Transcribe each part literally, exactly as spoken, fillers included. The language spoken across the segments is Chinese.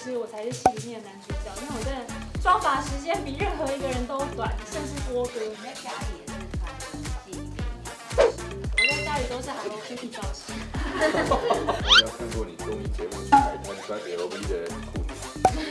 其实我才是戏里面的男主角，因为我真的妆发时间比任何一个人都短，甚至多哥。你在家里也是穿跟戏里面一样？我在家里都是 Hello Kitty 造型。 我有看过你综艺节目去海滩穿 L V 的裤子。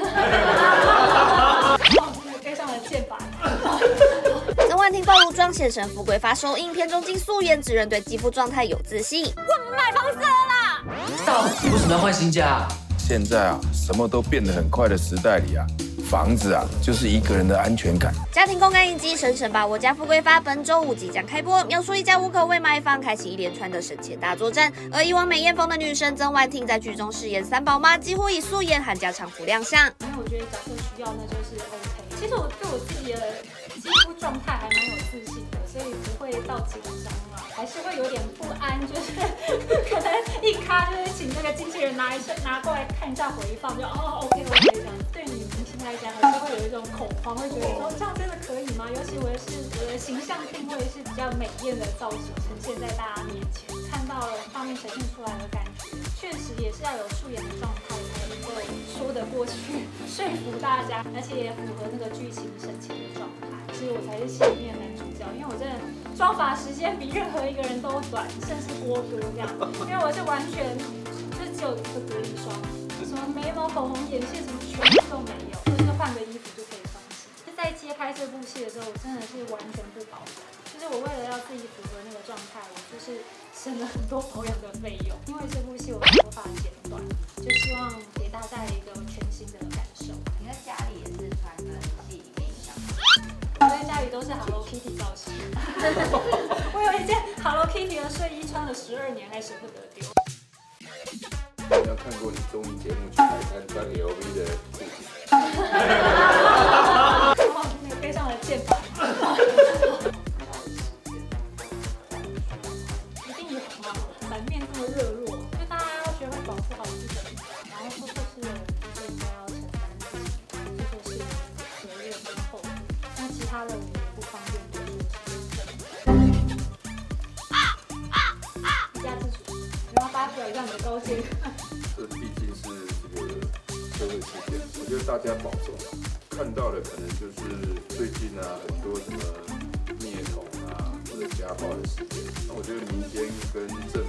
哦，那个背上的箭靶。 曾婉婷暴露妆现身富贵发售，影片中竟素颜，指认对肌肤状态有自信。我买房子了啦！ 到底为什么要换新家？ 现在啊，什么都变得很快的时代里啊，房子啊就是一个人的安全感。 家庭公干影集《省省把我家富贵发》本周五即将开播，描述一家五口为买房开启一连串的省钱大作战。而以往美艳风的女神曾婉婷在剧中饰演三宝妈，几乎以素颜和家常服亮相。 因为我觉得角色需要，那就是 OK。其实我对我自己的肌肤状态还蛮有自信的，所以不会到紧张啊，还是会有点不安，就是可能一咖就是请那个经纪人拿一下拿过来看一下回放，就哦 OK OK 这样。对女明星来讲，还是会有一种恐慌，会觉得说这样真的可以吗？尤其我是我的形象定位是比较美艳的造型呈现在大家面前，看到了画面呈现出来的感觉，确实也是要有素颜的状态才能够说得过去，说服大家，而且也符合那个剧情省钱的状态。其实我才是戏里面的男主角，因为我真的妆发时间比任何一个人都短，甚至多哥这样。因为我是完全就只有一个隔离霜，什么眉毛、口红、眼线什么全部都没有，就是换个衣服就可以放心。就在揭开这部戏的时候，我真的是完全不保养。就是我为了要自己符合那个状态，我就是省了很多保养的费用。因为这部戏我把头发剪短，就希望给大家一个全新的感受。 你在家里也是穿跟戏里面一样？ 我在家里都是 Hello Kitty 造型。我有一件 Hello Kitty 的睡衣，穿了十二年还舍不得丢。 我有看过你综艺节目去海滩穿 L V 的裤子。 然后那个背上的箭靶。一定有嘛，版面这么热络，就大家要学会保护好自己，然后做错事的人就应该要承担做错事的责任跟后果。那其他人我也不方便多说什么。一家之主，然后发表一下你的高见。 这毕竟是这个社会事件，我觉得大家保重。看到的可能就是最近啊很多什么灭童啊或者家暴的事件，那我觉得民间跟政